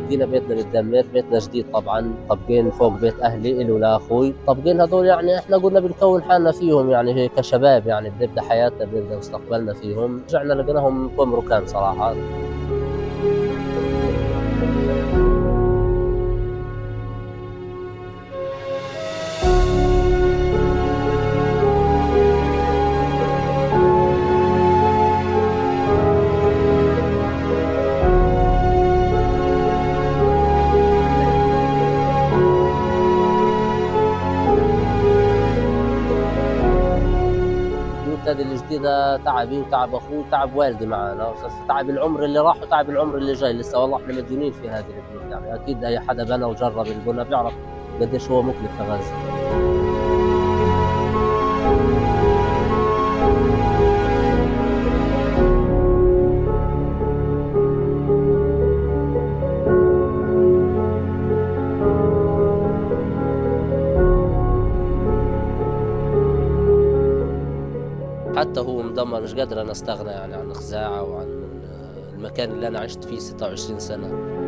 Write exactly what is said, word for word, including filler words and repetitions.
جينا بيتنا متدمر، بيتنا جديد طبعا، طابقين فوق بيت اهلي الي ولاخوي، طابقين هذول يعني احنا قلنا بنكون حالنا فيهم، يعني هيك كشباب يعني بنبدا حياتنا بنبدا مستقبلنا فيهم، رجعنا لقيناهم كم ركان صراحه. البلد الجديدة تعبي وتعب أخوي وتعب والدي معانا، تعب العمر اللي راح وتعب العمر اللي جاي لسه، والله احنا مديونين في هذه البيوت، يعني أكيد أي حدا بنى وجرب البنا بيعرف قديش هو مكلف في غزة. حتى هو مدمر، مش قادر أنا أستغنى يعني عن خزاعة وعن المكان اللي أنا عشت فيه ستة وعشرين سنة.